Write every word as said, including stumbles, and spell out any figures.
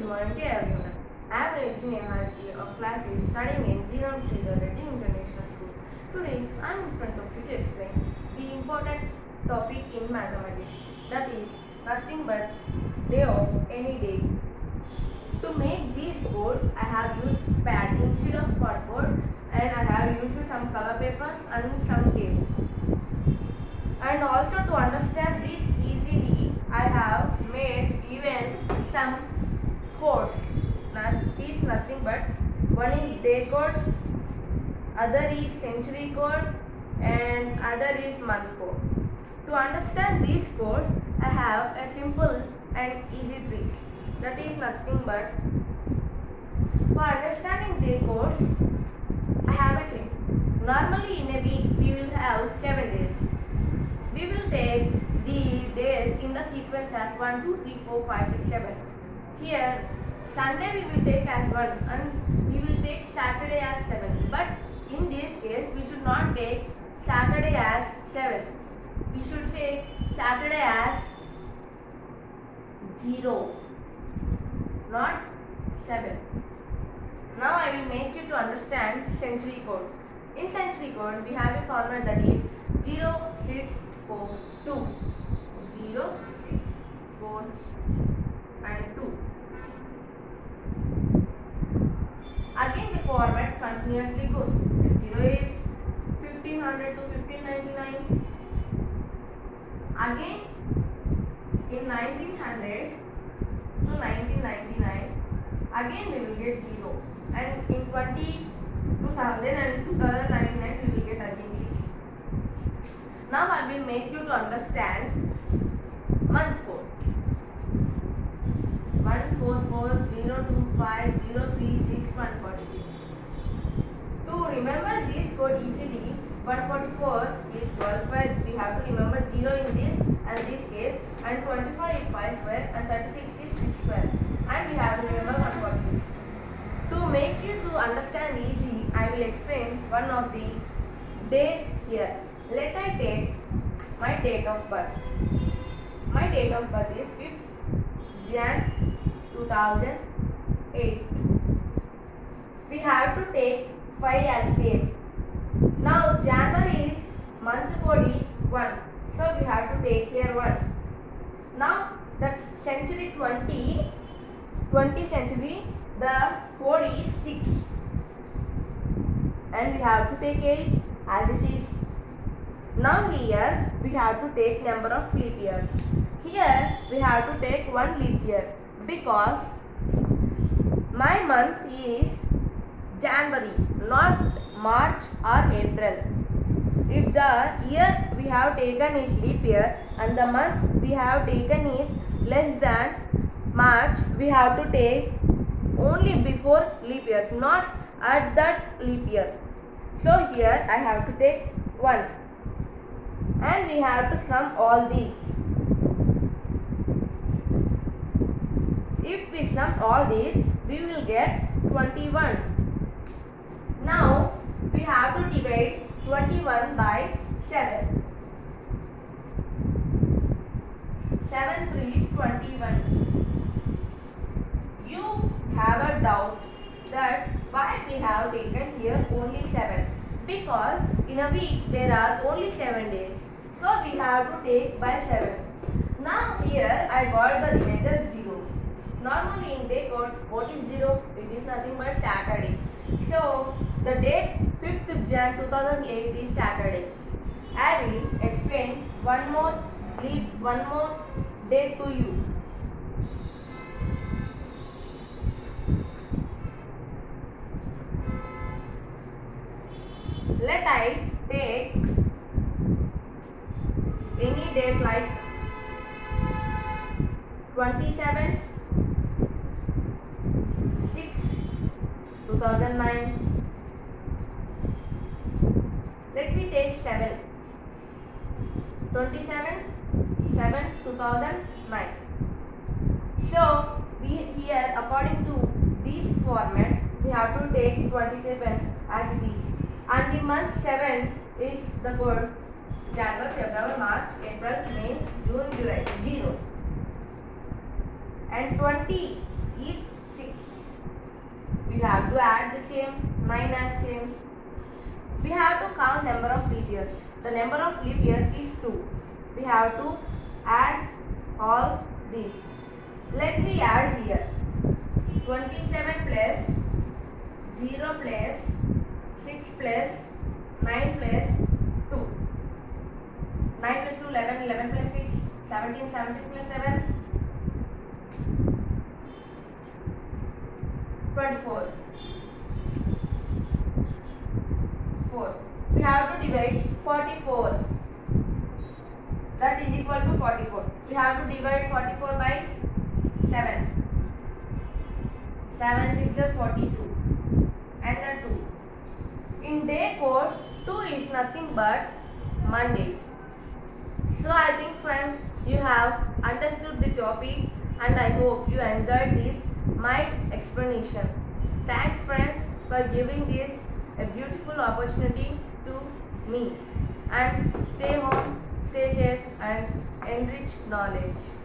morning to everyone. I am Rajni Neharti of class eight studying in Jiram Sridhar Reddy International School. Today I am in front of you to explain the important topic in mathematics, that is nothing but day of any day. To make this board I have used pad instead of cardboard, and I have used some color papers and some tape. And also to understand this easily, I have made even some codes. That is nothing but one is day code, other is century code, and other is month code. To understand these codes, I have a simple and easy trick. That is nothing but for understanding day codes, I have a trick. Normally in a week we will have seven days. We will take the days in the sequence as one, two, three, four, five, six, seven. Here, Sunday we will take as one and we will take Saturday as seven. But in this case, we should not take Saturday as seven. We should say Saturday as zero, not seven. Now I will make you to understand century code. In century code, we have a format that is zero, six, four, two. zero, six, four and two. Again the format continuously goes. zero is fifteen hundred to fifteen ninety-nine. Again in nineteen hundred to nineteen ninety-nine, again we will get zero. And in twenty, two thousand and two thousand ninety-nine we will get again six. Now I will make you to understand month code. one four four zero two five zero three six one four six. To remember this code easily, one forty-four is twelve square. We have to remember zero in this and this case, and twenty-five is five square, and thirty-six is six square. And we have to remember one forty-six. To make you to understand easy, I will explain one of the date here. Let I take my date of birth. My date of birth is fifth January two thousand eight. We have to take five as same. Now January is month code is one. So we have to take here one. Now the century twenty, twenty century, the code is six. And we have to take eight as it is. Now here we have to take number of leap years. Here we have to take one leap year because my month is January, not March or April. If the year we have taken is leap year and the month we have taken is less than March, we have to take only before leap years, not at that leap year. So here I have to take one. And we have to sum all these. If we sum all these, we will get twenty-one. Now we have to divide twenty-one by seven. seven three is twenty-one. You have a doubt that why we have taken here only seven. Because in a week there are only seven days. So we have to take by seven. Now here I got the remainder zero. Normally in day code, what is zero? It is nothing but Saturday. So the date fifth January two thousand eight is Saturday. I will explain one more leap, one more date to you. Let I take any date like twenty-seven six two thousand nine. Let me take seven. twenty-seven seven two thousand nine. So we here according to this format we have to take twenty-seven as it is. And the month seven is the code January, February, March, April, May, June, July, zero. And twenty is We have to add the same, nine as same. We have to count number of leap years. The number of leap years is two. We have to add all these. Let me add here. twenty-seven plus zero plus six plus nine plus two. nine plus two, eleven, eleven plus six, seventeen, seventeen plus seven, twenty-four. four. We have to divide forty-four. That is equal to forty-four. We have to divide forty-four by seven. seven six is forty-two. And then two. In day code, two is nothing but Monday. So I think friends, you have understood the topic and I hope you enjoyed this my explanation. Thanks friends for giving this a beautiful opportunity to me, and stay home, stay safe and enrich knowledge.